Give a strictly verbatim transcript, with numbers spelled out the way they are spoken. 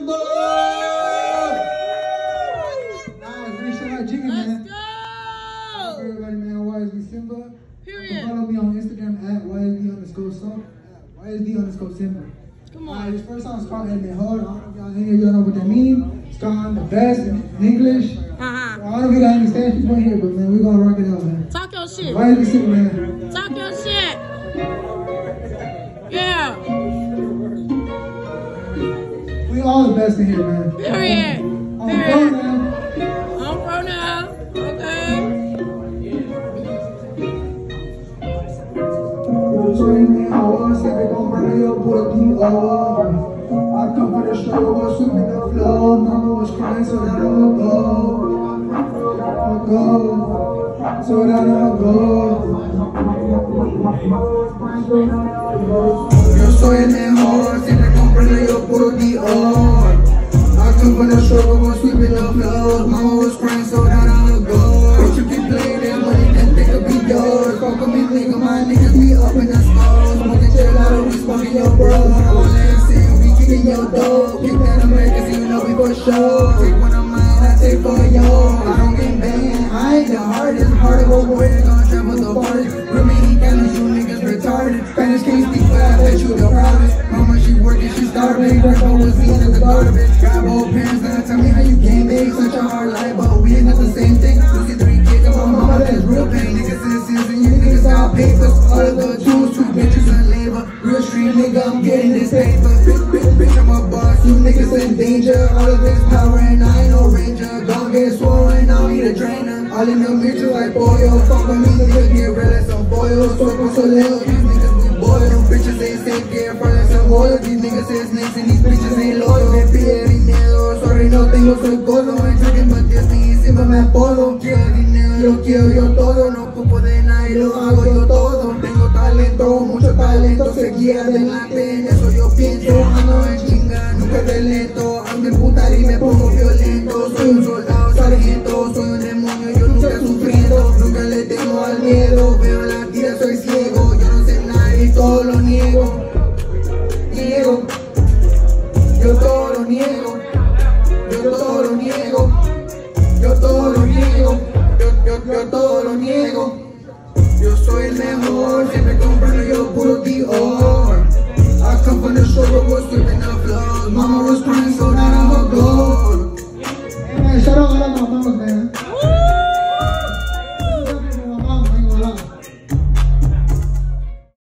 Simba! Nice, we shout out Jiggy, man. Let's go! Everybody, man, Y S B Simba. Period. Follow me on Instagram at Y S B underscore Simba. Y S B underscore Simba. Come on. Alright, this first song is called Mejor. I don't know if y'all, any of y'all know what that means. It's called the best in English. Uh-huh. So I don't know if you got any Spanish people here, but man, we're gonna rock it out, man. Talk your shit. Y S B Simba, man. Talk your shit. Yeah. We all the best in here, man. Period. On Period. pro now. I'm pro now. Okay. I come for the show, was sweeping the floor. Mama was crying, so that I would go. I'll go, so that I'll go. Yo soy el mejor, siempre comprendo yo puro Dior. I come for the show, was sweeping the floor. Mama was crying, so that I'll go. Bitch, you keep playing that money, then think it'll be yours. Fuck with me, nigga, my niggas be up in the stores. Smoking chill out, we smoking your bro. In your dough, kick that American, so you know we for sure. Take one of mine, I take for yours. I don't get banned, I ain't the hardest. Hard to go away, gonna travel the farthest. Dominicanos, you niggas retarded. Spanish can't speak, but I bet you the proudest. Mama, she working, she starving. Grandpa was seen as the garbage. Got both parents, now tell me how you can't make such a hard life, but we ain't got the same thing. You see three kids, and my mama, that's real pain. Niggas sisters, and you niggas got papers. All of the tools, two bitches on labor. Real street nigga, I'm getting this paper. Bitch, I'm a boss, you niggas in danger. All of this power and I ain't no ranger. Don't get swollen, I don't need a trainer. All in the mixture like boil. Fuck with me, niggas get red as some boil. Smoke so little, these niggas we boil. Bitches ain't safe, get front as some oil. These niggas is snakes and these bitches ain't loyal. Me pide dinero, sorry no tengo soy codo. Ain't talking about this, me siempre me apodo. Quiero dinero, yo quiero yo todo. No ocupo de nadie, lo hago yo todo. Tengo talento, mucho talento. Seguía adelante, en eso yo pienso. Ando en chinga, nunca relento.